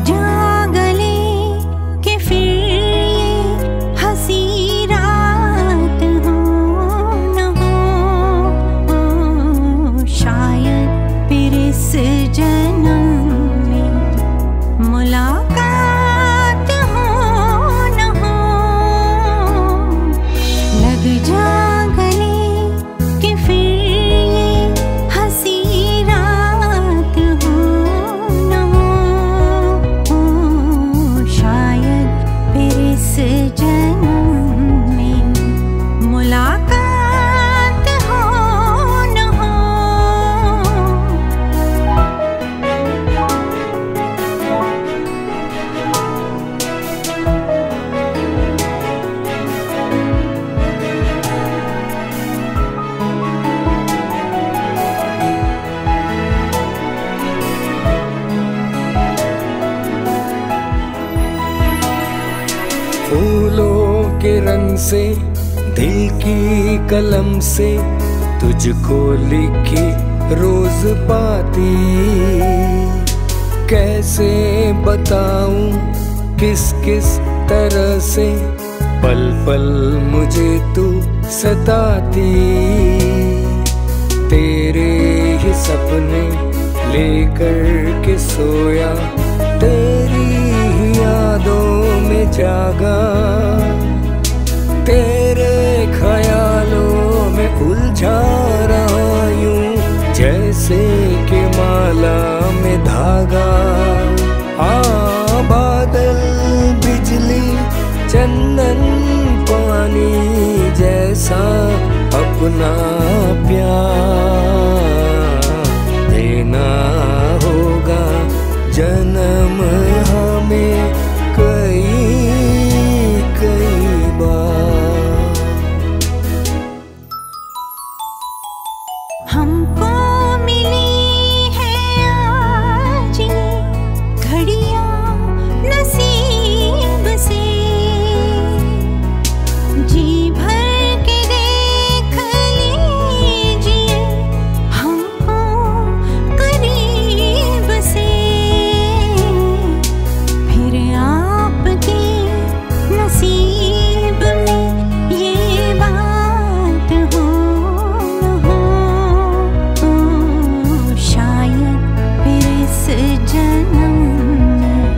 जा गले कि फिर ये हंसी रात हो न हो, शायद फिर इस जन्म में मुलाकात हो न हो। लग जा गले कि फिर ये हंसी रात हो न हो, शायद फिर इस जन्म में मुलाकात हो न हो। फूलों के रंग से दिल की कलम से तुझको लिखी रोज पाती, कैसे बताऊं किस किस तरह से पल पल मुझे तू सताती। तेरे ही सपने लेकर के सोया, तेरी ही यादों में जागा, तेरे ख्यालों में उलझा रहा यूं जैसे कि माला में धागा। बादल बिजली चंदन पानी जैसा अपना प्यार देना होगा जन्म हमें कई कई बार। हमको मिली है आज ये घड़ियां नसीब से, जी भर के देख लीजिए हमको करीब से। फिर आपके नसीब में ये बात हो न हो, शायद फिर इस जन्म में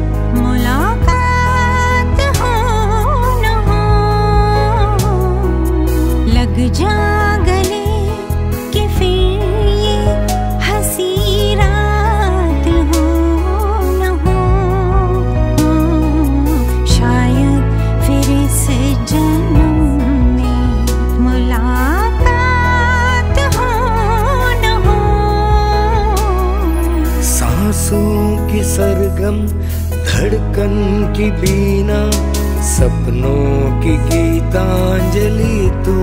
मुलाकात हो न हो। लग जा गले कि फिर ये हंसी रात हो न हो, शायद फिर इस जन्म में मुलाकात हो न हो। सांसों की सरगम धड़कन की बीना, सपनों की गीतांजलि तू।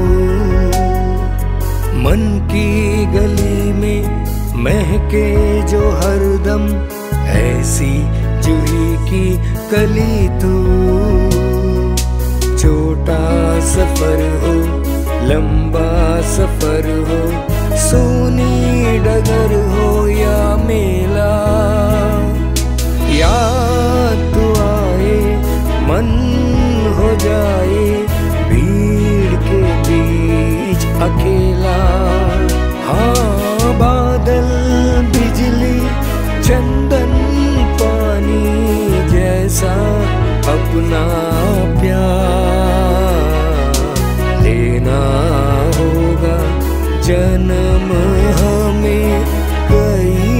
मन की गली में महके जो हरदम ऐसी जूही की कली तू। छोटा सफर हो लंबा सफर हो, सोनी डगर हो या मेला, याद तू आए मन हो जाए भीड़ के बीच अकेला। बादल बिजली चंदन पानी जैसा अपना प्यार लेना होगा जन्म हमें कई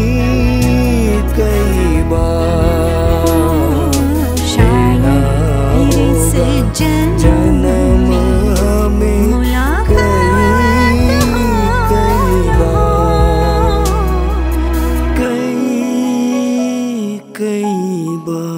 कई बार। शायद इस जन्म हमें मुलाकात कई बार, कई कई बार।